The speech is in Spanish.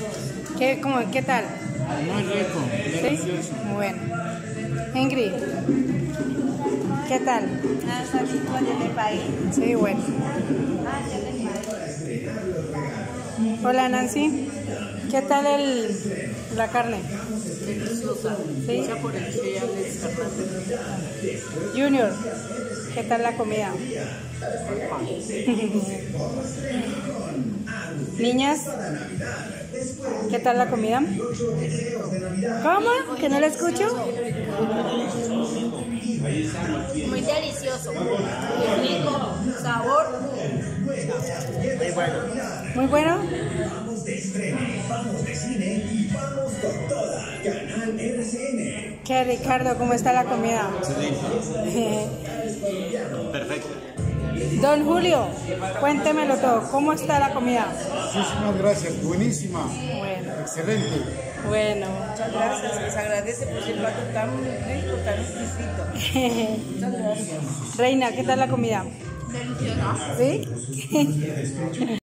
¿Qué tal? Muy rico, delicioso. ¿Sí? Bueno. Ingrid, ¿qué tal? Sí, bueno. Hola Nancy, ¿qué tal la carne? Deliciosa, ¿Sí? hecha por el chef Alex Fernández. Junior, ¿qué tal la comida? Niñas, ¿qué tal la comida? ¿Cómo? ¿Que no la escucho? Muy delicioso, muy rico, sabor. Muy bueno. Muy bueno. ¿Qué, Ricardo? ¿Cómo está la comida? Perfecto. Don Julio, cuéntemelo todo. ¿Cómo está la comida? Muchísimas gracias, buenísima, Bueno. excelente. Bueno. Muchas gracias, les agradece por el plato tan rico, tan exquisito. Muchas gracias. Reina, ¿qué tal la comida? Deliciosa. ¿Sí?